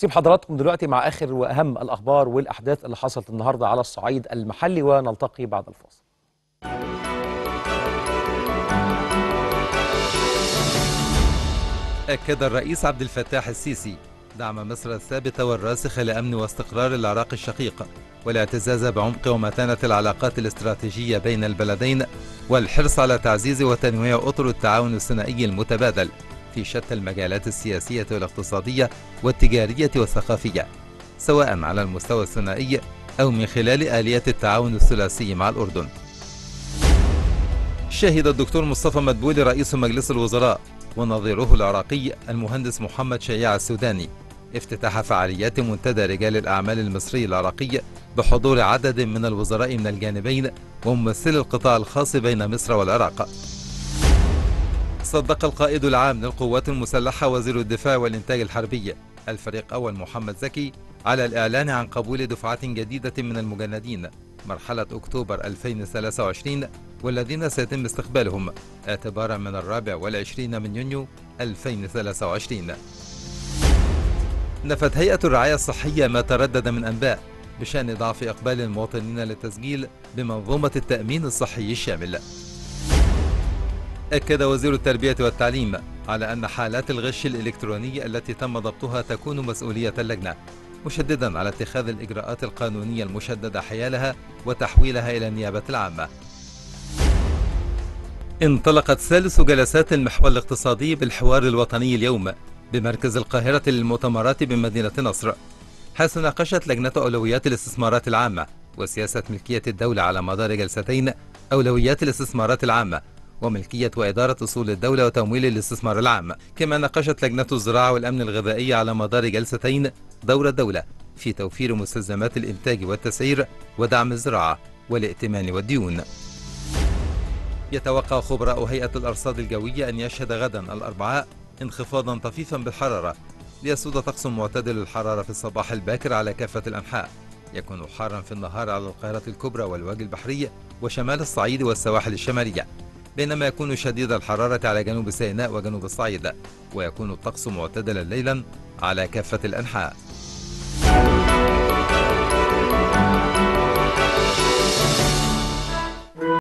سيب حضراتكم دلوقتي مع آخر وأهم الأخبار والأحداث اللي حصلت النهاردة على الصعيد المحلي، ونلتقي بعد الفاصل. أكد الرئيس عبد الفتاح السيسي دعم مصر الثابت والراسخ لأمن واستقرار العراق الشقيق، والاعتزاز بعمق ومتانة العلاقات الاستراتيجية بين البلدين، والحرص على تعزيز وتنويع أطر التعاون الثنائي المتبادل في شتى المجالات السياسية والاقتصادية والتجارية والثقافية، سواء على المستوى الثنائي أو من خلال آلية التعاون الثلاثي مع الأردن. شهد الدكتور مصطفى مدبولي رئيس مجلس الوزراء ونظيره العراقي المهندس محمد شياع السوداني افتتاح فعاليات منتدى رجال الأعمال المصري العراقي بحضور عدد من الوزراء من الجانبين وممثلي القطاع الخاص بين مصر والعراق. صدق القائد العام للقوات المسلحة وزير الدفاع والإنتاج الحربي الفريق أول محمد زكي على الإعلان عن قبول دفعة جديدة من المجندين مرحلة أكتوبر 2023، والذين سيتم استقبالهم اعتبارا من 24 من يونيو 2023. نفت هيئة الرعاية الصحية ما تردد من أنباء بشأن ضعف إقبال المواطنين للتسجيل بمنظومة التأمين الصحي الشامل. أكد وزير التربية والتعليم على أن حالات الغش الإلكتروني التي تم ضبطها تكون مسؤولية اللجنة، مشددا على اتخاذ الإجراءات القانونية المشددة حيالها وتحويلها إلى النيابة العامة. انطلقت ثالث جلسات المحور الاقتصادي بالحوار الوطني اليوم بمركز القاهرة للمؤتمرات بمدينة نصر، حيث ناقشت لجنة أولويات الاستثمارات العامة وسياسة ملكية الدولة على مدار جلستين أولويات الاستثمارات العامة وملكية وإدارة أصول الدولة وتمويل الاستثمار العام. كما ناقشت لجنة الزراعة والأمن الغذائي على مدار جلستين دور الدولة في توفير مستلزمات الإنتاج والتسعير ودعم الزراعة والائتمان والديون. يتوقع خبراء هيئة الأرصاد الجوية أن يشهد غدا الأربعاء انخفاضا طفيفا بالحرارة، ليسود طقس معتدل الحرارة في الصباح الباكر على كافة الأنحاء، يكون حارا في النهار على القاهرة الكبرى والوجه البحري وشمال الصعيد والسواحل الشمالية، بينما يكون شديد الحرارة على جنوب سيناء وجنوب الصعيد، ويكون الطقس معتدلا ليلا على كافة الأنحاء.